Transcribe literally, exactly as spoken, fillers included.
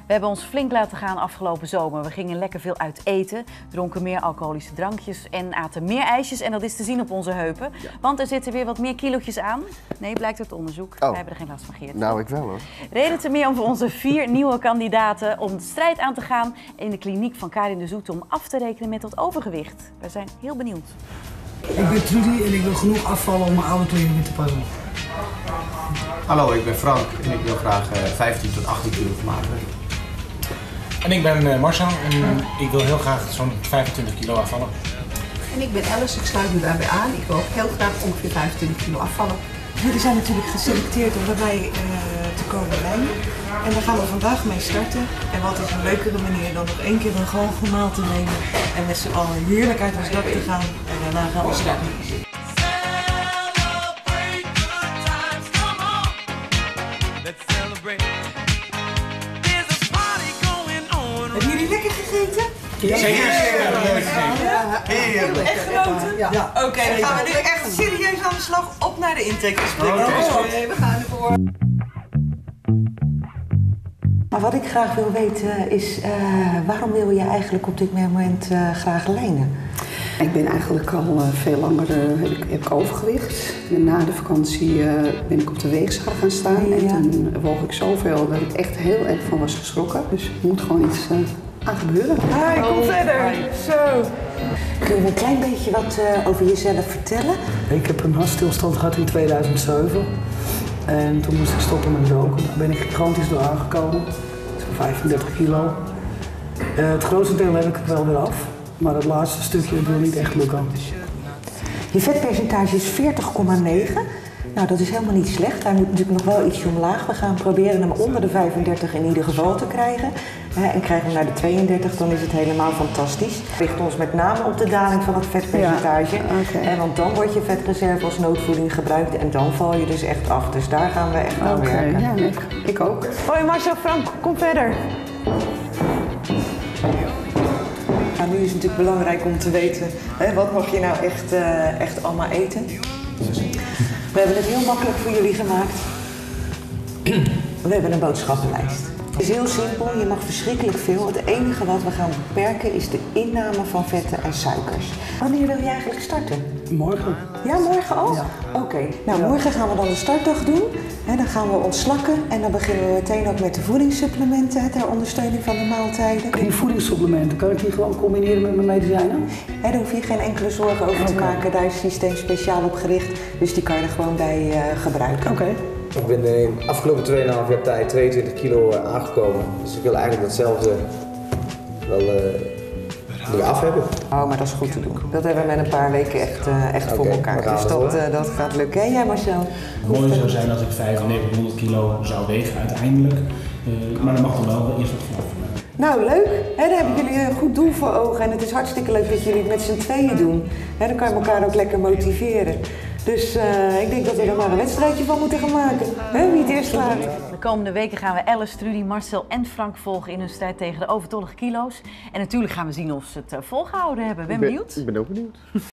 We hebben ons flink laten gaan afgelopen zomer. We gingen lekker veel uit eten, dronken meer alcoholische drankjes en aten meer ijsjes. En dat is te zien op onze heupen. Ja. Want er zitten weer wat meer kilootjes aan. Nee, blijkt uit onderzoek. Oh. Wij hebben er geen last van, Geert. Nou, ik wel hoor. Reden te meer om voor onze vier nieuwe kandidaten om de strijd aan te gaan in de kliniek van Karin de Zoete om af te rekenen met dat overgewicht. Wij zijn heel benieuwd. Ik ben Trudy en ik wil genoeg afvallen om mijn oude kleding weer te passen. Hallo, ik ben Frank en ik wil graag uh, vijftien tot achttien kilo vermageren. En ik ben uh, Marcel en uh, ik wil heel graag zo'n vijfentwintig kilo afvallen. En ik ben Alice, ik sluit me daarbij aan. Ik wil ook heel graag ongeveer vijfentwintig kilo afvallen. Jullie zijn natuurlijk geselecteerd om bij mij uh, te komen lijnen. En daar gaan we vandaag mee starten. En wat is een leukere manier dan nog één keer een galgenmaal te nemen en met z'n allen heerlijk uit ons dak te gaan en daarna gaan we starten. Hebben jullie lekker gegeten? Ja, zeker. Heerlijk. Echt genoten? Ja. Ja. Oké, okay, dan gaan we nu echt serieus aan de slag. Op naar de intakegesprek. Oké, okay, we gaan ervoor. Maar wat ik graag wil weten is, uh, waarom wil je eigenlijk op dit moment uh, graag lijnen? Ik ben eigenlijk al uh, veel langer uh, heb ik, heb ik overgewicht. En na de vakantie uh, ben ik op de weegschaal gaan staan. Ja. En toen woog ik zoveel dat ik echt heel erg van was geschrokken. Dus er moet gewoon iets uh, aan gebeuren. Hi, kom oh, verder. Hi. Zo. Kun je een klein beetje wat uh, over jezelf vertellen? Ik heb een hartstilstand gehad in tweeduizend zeven. En toen moest ik stoppen met roken. Daar ben ik gigantisch door aangekomen. Zo'n vijfendertig kilo. Uh, het grootste deel heb ik het wel weer af. Maar het laatste stukje wil niet echt lukken. Je vetpercentage is veertig komma negen. Nou, dat is helemaal niet slecht. Hij moet natuurlijk nog wel ietsje omlaag. We gaan proberen hem onder de vijfendertig in ieder geval te krijgen. En krijgen we hem naar de tweeëndertig, dan is het helemaal fantastisch. We richten ons met name op de daling van het vetpercentage. Ja, okay. Want dan wordt je vetreserve als noodvoeding gebruikt en dan val je dus echt af. Dus daar gaan we echt aan okay. werken. Ja, ik, ik ook. Hoi Marcel, Frank, kom verder. Nou, nu is het natuurlijk belangrijk om te weten, hè, wat mag je nou echt, uh, echt allemaal eten. We hebben het heel makkelijk voor jullie gemaakt. We hebben een boodschappenlijst. Het is heel simpel, je mag verschrikkelijk veel. Het enige wat we gaan beperken is de inname van vetten en suikers. Wanneer wil je eigenlijk starten? Morgen. Ja, morgen al? Ja. Oké. Okay. Nou, ja. Morgen gaan we dan de startdag doen. He, dan gaan we ontslakken en dan beginnen we meteen ook met de voedingssupplementen ter ondersteuning van de maaltijden. Die voedingssupplementen, kan ik die gewoon combineren met mijn medicijnen? He, daar hoef je geen enkele zorgen over te okay. maken. Daar is het systeem speciaal op gericht, dus die kan je er gewoon bij uh, gebruiken. Oké. Okay. Ik ben in de afgelopen twee komma vijf jaar tijd tweeëntwintig kilo aangekomen. Dus ik wil eigenlijk datzelfde wel uh, weer af hebben. Oh, maar dat is goed te doen. Dat hebben we met een paar weken echt, uh, echt okay, voor elkaar. Dus dat, uh, dat gaat lukken. En jij Marcel? Het mooie zou zijn als ik vijfennegentighonderd kilo zou wegen uiteindelijk. Uh, maar dat mag dan wel eerst wat vanaf. Nou, leuk. He, daar hebben jullie een goed doel voor ogen. En het is hartstikke leuk dat jullie het met z'n tweeën doen. He, dan kan je elkaar ook lekker motiveren. Dus uh, ik denk dat we er maar een wedstrijdje van moeten gaan maken. He, wie het eerst slaat. De komende weken gaan we Alice, Trudy, Marcel en Frank volgen in hun strijd tegen de overtollige kilo's. En natuurlijk gaan we zien of ze het volgehouden hebben. Ben ik ben benieuwd? Ik ben ook benieuwd.